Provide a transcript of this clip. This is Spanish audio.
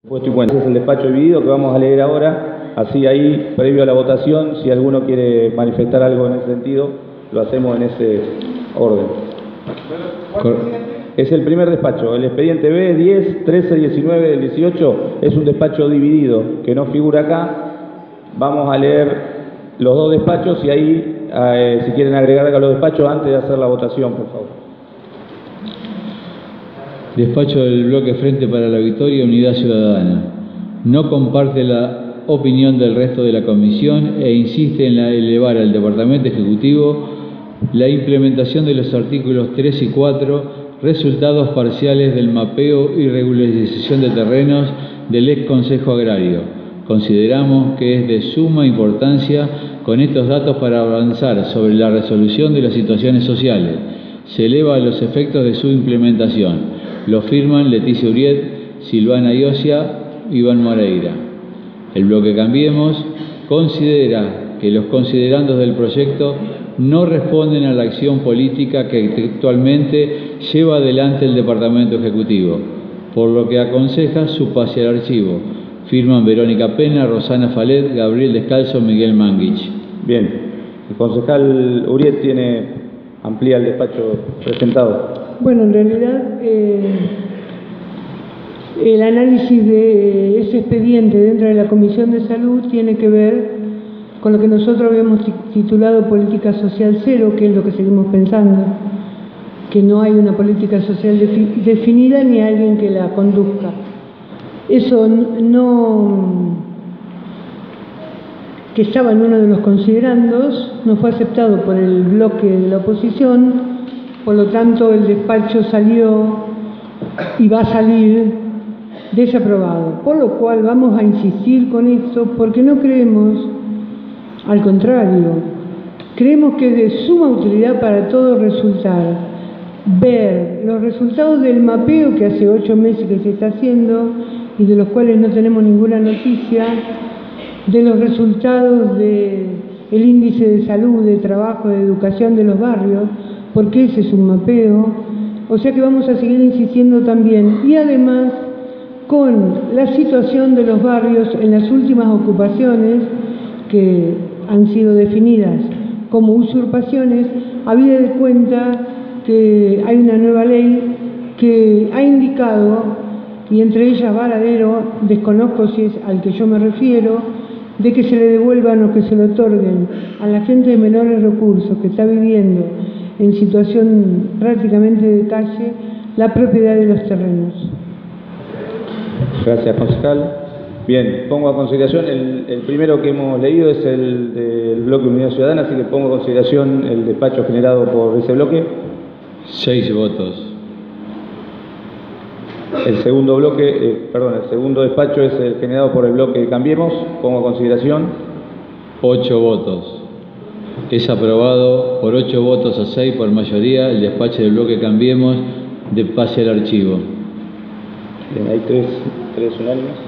Puesto y cuenta. Ese es el despacho dividido que vamos a leer ahora, así ahí, previo a la votación, si alguno quiere manifestar algo en ese sentido, lo hacemos en ese orden. Es el primer despacho, el expediente B 10, 13, 19 del 18, es un despacho dividido que no figura acá. Vamos a leer los dos despachos y ahí, si quieren agregar algo a los despachos antes de hacer la votación, por favor. Despacho del Bloque Frente para la Victoria, Unidad Ciudadana. No comparte la opinión del resto de la comisión e insiste en elevar al Departamento Ejecutivo la implementación de los artículos 3 y 4, resultados parciales del mapeo y regularización de terrenos del ex Consejo Agrario. Consideramos que es de suma importancia con estos datos para avanzar sobre la resolución de las situaciones sociales. Se eleva a los efectos de su implementación. Lo firman Leticia Uriet, Silvana Iosia, Iván Moreira. El bloque Cambiemos considera que los considerandos del proyecto no responden a la acción política que actualmente lleva adelante el Departamento Ejecutivo, por lo que aconseja su pase al archivo. Firman Verónica Pena, Rosana Falet, Gabriel Descalzo, Miguel Manguich. Bien, el concejal Uriet amplía el despacho presentado. Bueno, en realidad el análisis de ese expediente dentro de la Comisión de Salud tiene que ver con lo que nosotros habíamos titulado política social cero, que es lo que seguimos pensando, que no hay una política social definida ni alguien que la conduzca. Eso que estaba en uno de los considerandos, no fue aceptado por el bloque de la oposición. Por lo tanto, el despacho salió y va a salir desaprobado. Por lo cual vamos a insistir con esto porque no creemos, al contrario, creemos que es de suma utilidad para todos ver los resultados del mapeo que hace 8 meses que se está haciendo y de los cuales no tenemos ninguna noticia, de los resultados del índice de salud, de trabajo, de educación de los barrios, porque ese es un mapeo. O sea que vamos a seguir insistiendo también, y además con la situación de los barrios en las últimas ocupaciones que han sido definidas como usurpaciones, habida de cuenta que hay una nueva ley que ha indicado, y entre ellas Varadero, desconozco si es al que yo me refiero, de que se le devuelvan o que se le otorguen a la gente de menores recursos que está viviendo en situación prácticamente de calle la propiedad de los terrenos. Gracias, concejal. Bien, pongo a consideración, el primero que hemos leído es el del bloque Unidad Ciudadana, así que pongo a consideración el despacho generado por ese bloque. 6 votos. El segundo bloque, el segundo despacho es el generado por el bloque Cambiemos, pongo a consideración. 8 votos. Es aprobado por 8 votos a 6 por mayoría el despacho del bloque Cambiemos de pase al archivo. Bien, hay tres unánimes.